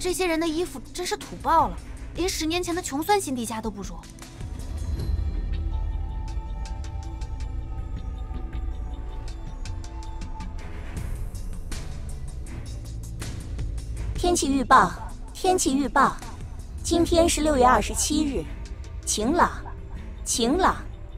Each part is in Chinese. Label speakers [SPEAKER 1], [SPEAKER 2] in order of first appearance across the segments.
[SPEAKER 1] 这些人的衣服真是土爆了，连10年前的穷酸辛迪加都不如。
[SPEAKER 2] 天气预报，天气预报，今天是6月27日，晴朗，晴朗。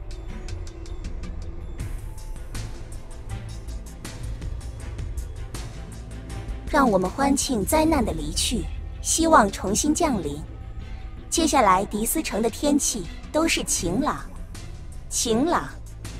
[SPEAKER 2] 让我们欢庆灾难的离去，希望重新降临。接下来迪斯城的天气都是晴朗，晴朗。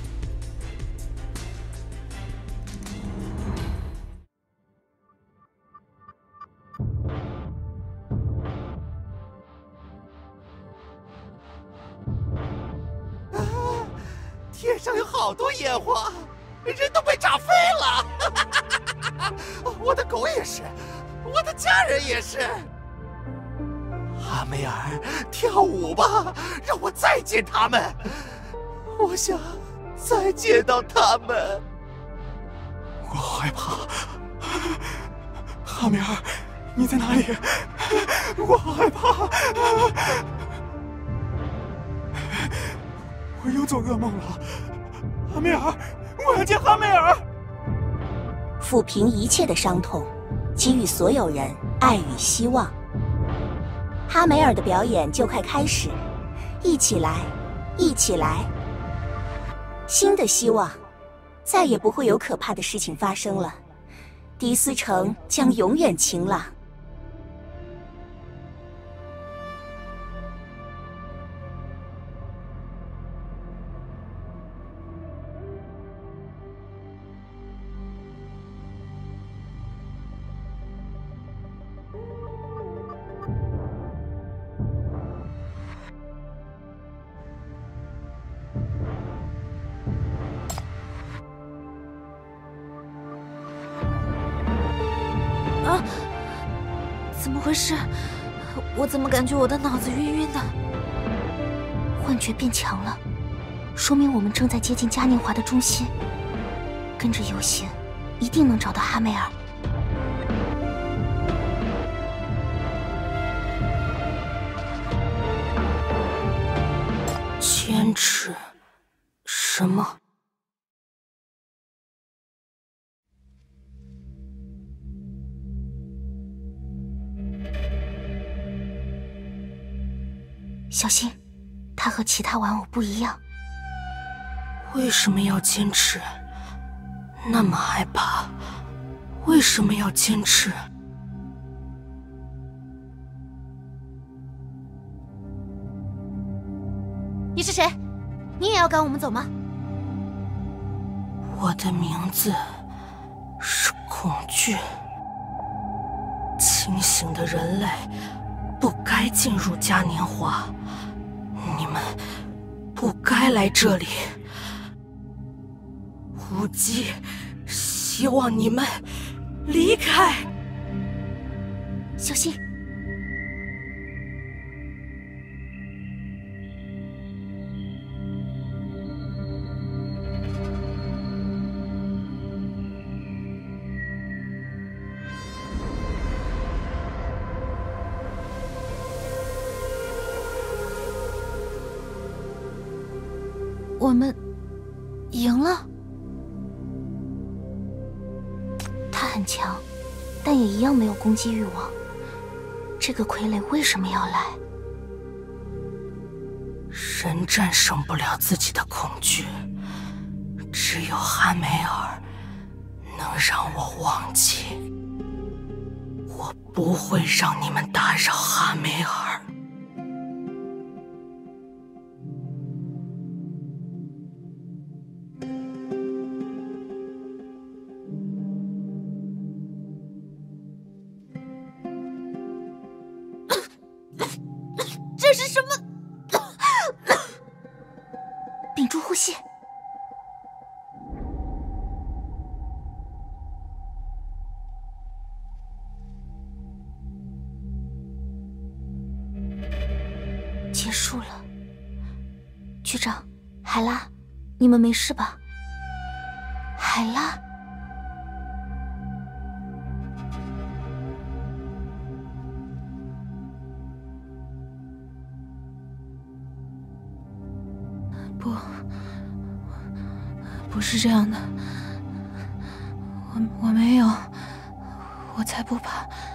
[SPEAKER 3] 天上有好多烟花，人都被炸飞了。我的狗也是，我的家人也是。哈梅尔，跳舞吧，让我再见他们。我想再见到他们。我害怕。哈梅尔，你在哪里？我好害怕。我又做噩梦了。哈梅尔，我要见哈梅尔。
[SPEAKER 2] 抚平一切的伤痛，给予所有人爱与希望。哈梅尔的表演就快开始，一起来，一起来！新的希望，再也不会有可怕的事情发生了。迪斯城将永远晴朗。
[SPEAKER 1] 啊！怎么回事？我怎么感觉我的脑子晕晕的？
[SPEAKER 4] 幻觉变强了，说明我们正在接近嘉年华的中心。跟着游行，一定能找到哈梅尔。
[SPEAKER 5] 坚持什么？
[SPEAKER 4] 小心，他和其他玩偶不一样。
[SPEAKER 5] 为什么要坚持？那么害怕，为什么要坚持？
[SPEAKER 1] 你是谁？你也要赶我们走吗？
[SPEAKER 5] 我的名字是恐惧。清醒的人类不该进入嘉年华，你们不该来这里。无忌，希望你们离开。
[SPEAKER 4] 小心！
[SPEAKER 1] 我们赢了。
[SPEAKER 4] 他很强，但也一样没有攻击欲望。这个傀儡为什么要来？
[SPEAKER 5] 人战胜不了自己的恐惧，只有哈梅尔能让我忘记。我不会让你们打扰哈梅尔。
[SPEAKER 1] 这是什么？
[SPEAKER 4] 屏住呼吸。结束了。局长，海拉，你们没事吧？海拉。
[SPEAKER 1] 不是这样的，我没有，我才不怕。